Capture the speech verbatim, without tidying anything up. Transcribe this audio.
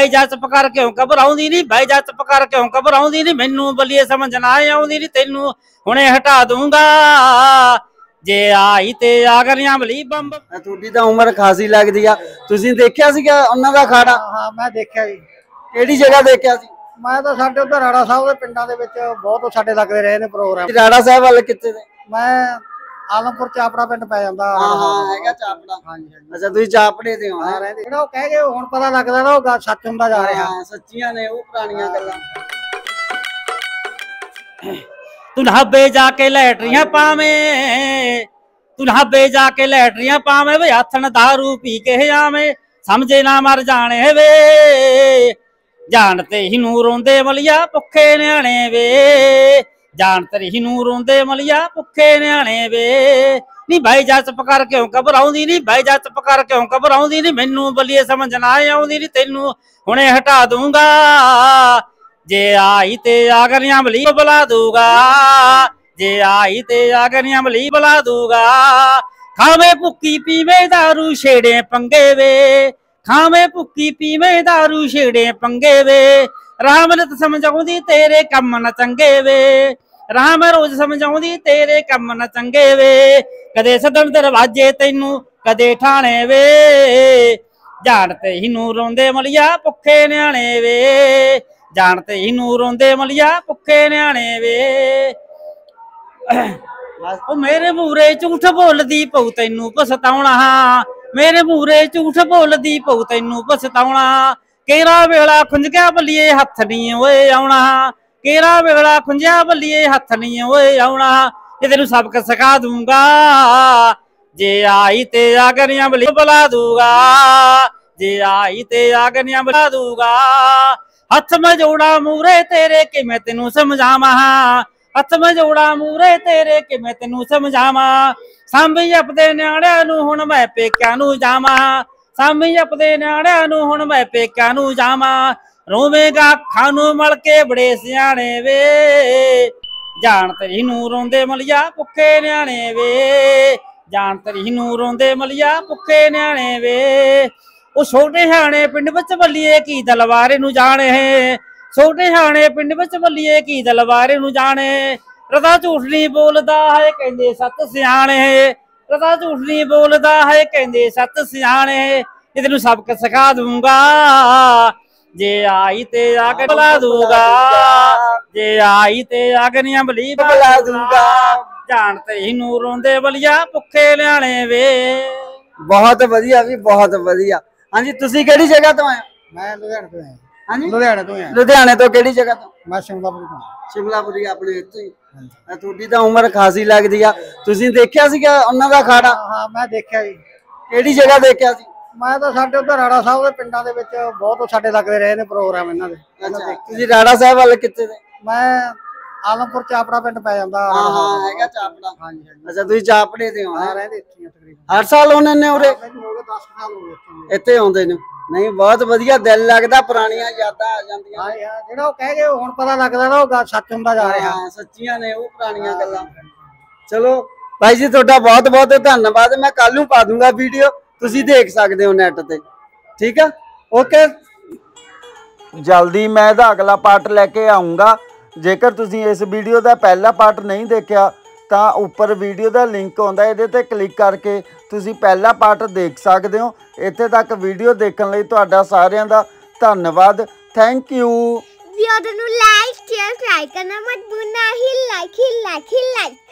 भाई जा चुप कर क्यों घबराउंदी नी भाई जा चुप कर क्यों घबराउंदी नी मैनू बलिए समझ ना आउंदी नी तेनू हुणे हटा दूंगा जे आई ते आगरियां बली बंब। ਤੁਹਾਡੀ ਤਾਂ ਉਮਰ ਖਾਸੀ ਲੱਗਦੀ ਆ ਤੁਸੀਂ ਦੇਖਿਆ ਸੀਗਾ ਉਹਨਾਂ ਦਾ ਅਖਾੜਾ? ਹਾਂ ਮੈਂ ਦੇਖਿਆ ਜੀ। ਕਿਹੜੀ ਜਗ੍ਹਾ ਦੇਖਿਆ ਸੀ? ਮੈਂ ਤਾਂ ਸਾਡੇ ਉੱਧਰ ਰਾੜਾ ਸਾਹਿਬ ਦੇ ਪਿੰਡਾਂ ਦੇ ਵਿੱਚ ਬਹੁਤ ਸਾਡੇ ਲੱਗਦੇ ਰਹੇ ਨੇ ਪ੍ਰੋਗਰਾਮ। ਰਾੜਾ ਸਾਹਿਬ ਵੱਲ ਕਿੱਥੇ ਦੇ? ਮੈਂ ਆਲਮਪੁਰ ਚਾਪੜਾ ਪਿੰਡ ਪੈ ਜਾਂਦਾ। ਹਾਂ ਹਾਂ ਹੈਗਾ ਚਾਪੜਾ। ਹਾਂਜੀ ਹਾਂਜੀ। ਅੱਛਾ ਤੁਸੀਂ ਚਾਪੜੇ ਦੇ ਹੋ? ਹਾਂ ਰਹਿੰਦੇ ਜਿਹੜਾ ਉਹ ਕਹਿ ਗਏ ਹੁਣ ਪਤਾ ਲੱਗਦਾ ਨਾ ਉਹ ਸੱਚ ਹੁੰਦਾ ਜਾ ਰਿਹਾ। ਹਾਂ ਸੱਚੀਆਂ ਨੇ ਉਹ ਪੁਰਾਣੀਆਂ ਗੱਲਾਂ। तू नहाबे जाके लैटरियां पावे तू नहाबे जाके लैटरियां पावे वे हथन दारू पी के आवे समझे ना मर जाने वे जानते ही नू रोंदे मलिया भुखे न्याणे वे जानते ही नू रोंदे मलिया भुखे न्याणे वे नी भाई जा चुप कर क्यों घबराउंदी नी भाई जा चुप कर क्यों घबराउंदी नी मैनू बलिए समझ ना आउंदी नी तेनू हुणे हटा दूंगा जे आई ते आगरियां बली बुला दूंगा जे आई ते आगरियां बली बुला दूंगा खावे भुक्की पीवे दारू छेड़े पंगे वे खावे भुक्की पीवे दारू छेड़े पंगे वे राम रत समझाउंदी तेरे कम न चंगे वे राम रोज समझाउंदी तेरे कम न चंगे वे कदे सदन दरवाजे तैनू कदे ठाणे वे जानते ही नू रोंदे मलिया भुखे न्याणे वे जानते ही नू रोंदे मलिया भुखे न्याणे वे ओ मेरे मूरे झूठ बोलदी पऊ तैनू पछताउणा मेरे मूरे झूठ बोलदी पऊ तैनू पछताउणा केरा वेला खुंज गया बलिए हथ नहीं ओए आउणा केरा वेला खुंजिया बलिए हथ नहीं ओए आउणा ये तेनू सबक सिखा दूंगा जे आई ते आगरियां बली बुला दूंगा जे आई ते आगरियां बुला दूंगा हथ में जोड़ा मूरे तेरे कि मैं तेनू समझावा हथ में जोड़ा मूरे तेरे कि मैं तेनू समझावा सांभी अपदे न्याणियां नू हुण मैं पेकियां नू जावां सांभी अपदे न्याणियां नू हुण मैं पेकियां नू जावां रोवेगा अखां नू मल के बड़े सियाणे वे जान तरी नू रोंदे मलिया भुखे न्याणे वे जान तरी नू रोंदे मलिया भुखे न्याणे वे ਉਹ ਛੋਟੇ ਹਾਣੇ ਪਿੰਡ ਵਿੱਚ ਬੱਲੀਏ ਕੀ ਦਲਵਾਰੇ ਨੂੰ ਜਾਣੇ ਛੋਟੇ ਹਾਣੇ ਪਿੰਡ ਵਿੱਚ ਬੱਲੀਏ ਕੀ ਦਲਵਾਰੇ ਨੂੰ ਜਾਣੇ ਰਦਾ ਝੂਠ ਨਹੀਂ ਬੋਲਦਾ ਹੈ ਕਹਿੰਦੇ ਸੱਤ ਸਿਆਣੇ ਰਦਾ ਝੂਠ ਨਹੀਂ ਬੋਲਦਾ ਹੈ ਕਹਿੰਦੇ ਸੱਤ ਸਿਆਣੇ ਇਹ ਤੈਨੂੰ ਸਬਕ ਸਿਖਾ ਦੂੰਗਾ ਜੇ ਆਈ ਤੇ ਆ ਕੇ ਬੁਲਾ ਦੂੰਗਾ ਜੇ ਆਈ ਤੇ ਆਗਨੀਆਂ ਬਲੀ ਬੁਲਾ ਦੂੰਗਾ ਜਾਣ ਤੇ ਹੀ ਨੂੰ ਰੋਂਦੇ ਬਲੀਆ ਭੁੱਖੇ ਲਿਆਣੇ ਵੇ। ਬਹੁਤ ਵਧੀਆ ਵੀ ਬਹੁਤ ਵਧੀਆ। ਹਾਂਜੀ ਤੁਸੀਂ ਕਿਹੜੀ ਜਗ੍ਹਾ ਤੋਂ ਆਏ? ਮੈਂ ਲੁਧਿਆਣੇ ਤੋਂ ਆਇਆ। ਹਾਂਜੀ ਲੁਧਿਆਣੇ ਤੋਂ ਆਇਆ। ਲੁਧਿਆਣੇ ਤੋਂ ਕਿਹੜੀ ਜਗ੍ਹਾ ਤੋਂ? ਮੈਂ ਸ਼ਿਮਲਾਪੁਰੀ ਤੋਂ। ਸ਼ਿਮਲਾਪੁਰੀ ਆਪਣੇ ਇੱਥੇ ਹੀ। ਤੁਹਾਡੀ ਤਾਂ ਉਮਰ ਖਾਸੀ ਲੱਗਦੀ ਆ ਤੁਸੀਂ ਦੇਖਿਆ ਸੀਗਾ ਉਹਨਾਂ ਦਾ ਅਖਾੜਾ? ਹਾਂ ਮੈਂ ਦੇਖਿਆ ਜੀ। ਕਿਹੜੀ ਜਗ੍ਹਾ ਦੇਖਿਆ ਸੀ? ਮੈਂ ਤਾਂ ਸਾਡੇ ਉੱਧਰ ਰਾੜਾ ਸਾਹਿਬ ਦੇ ਪਿੰਡਾਂ ਦੇ ਵਿੱਚ ਬਹੁਤ ਸਾਡੇ ਲੱਗਦੇ ਰਹੇ ਨੇ ਪ੍ਰੋਗਰਾਮ ਇਹਨਾਂ ਦੇ। ਤੁਸੀਂ ਰਾੜਾ ਸਾਹਿਬ ਵੱਲ ਕਿੱਥੇ ਦੇ? ਮੈਂ ਆਲਮਪੁਰ ਚਾਪੜਾ ਪਿੰਡ ਪੈ ਜਾਂਦਾ। ਹਾਂ ਹਾਂ ਹੈਗਾ ਚਾਪੜਾ। ਹਾਂਜੀ ਹਾਂਜੀ। ਅੱਛਾ ਤੁਸੀਂ ਚਾਪੜੇ ਦੇ ਹੋ? ਹਾਂ ਰਹਿੰਦੇ ਇੱਥੇ ਤਕਰੀਬਨ। ਹਰ ਸਾਲ ਆਉਂਦੇ ਨੇ ਉਰੇ? ਮੈਨੂੰ ਹੋ ਗਏ ਦਸ ਸਾਲ ਹੋ ਗਏ ਇੱਥੇ ਆਉਂਦੇ ਨੇ। ਨਹੀਂ ਬਹੁਤ ਵਧੀਆ ਦਿਲ ਲੱਗਦਾ ਪੁਰਾਣੀਆਂ ਯਾਦਾਂ ਆ ਜਾਂਦੀਆਂ। ਹਾਂ ਯਾਰ ਜਿਹੜਾ ਉਹ ਕਹਿ ਗਏ ਹੁਣ ਪਤਾ ਲੱਗਦਾ ਨਾ ਉਹ ਸੱਚ ਹੁੰਦਾ ਜਾ ਰਿਹਾ। ਹਾਂ ਸੱਚੀਆਂ ਨੇ ਉਹ ਪੁਰਾਣੀਆਂ ਗੱਲਾਂ। ਚਲੋ ਭਾਈ ਜੀ ਤੁਹਾਡਾ ਬਹੁਤ ਬਹੁਤ ਧੰਨਵਾਦ। ਮੈਂ ਕੱਲ ਨੂੰ ਪਾ ਦੂੰਗਾ ਵੀਡੀਓ ਤੁਸੀਂ ਦੇਖ ਸਕਦੇ ਹੋ ਨੈਟ ਤੇ। ਠੀਕ ਆ ਓਕੇ। ਜਲਦੀ ਮੈਂ ਇਹਦਾ ਅਗਲਾ ਪਾਰਟ ਲੈ ਕੇ ਆਉਂਗਾ। ਜੇਕਰ ਤੁਸੀਂ ਇਸ ਵੀਡੀਓ ਦਾ ਪਹਿਲਾ ਪਾਰਟ ਨਹੀਂ ਦੇਖਿਆ ਤਾਂ ਉੱਪਰ ਵੀਡੀਓ ਦਾ ਲਿੰਕ ਆਉਂਦਾ ਇਹਦੇ ਤੇ ਕਲਿੱਕ ਕਰਕੇ ਤੁਸੀਂ ਪਹਿਲਾ ਪਾਰਟ ਦੇਖ ਸਕਦੇ ਹੋ। ਇੱਥੇ ਤੱਕ ਵੀਡੀਓ ਦੇਖਣ ਲਈ ਤੁਹਾਡਾ ਸਾਰਿਆਂ ਦਾ ਧੰਨਵਾਦ। ਥੈਂਕ ਯੂ। ਵੀਡੀਓ ਨੂੰ ਲਾਈਕ ਸ਼ੇਅਰ ਕਰਨਾ ਮਤ ਭੁੱਲਣਾ। ਹੀ ਲਾਈਕ ਹੀ ਲਾਈਕ ਹੀ ਲਾਈਕ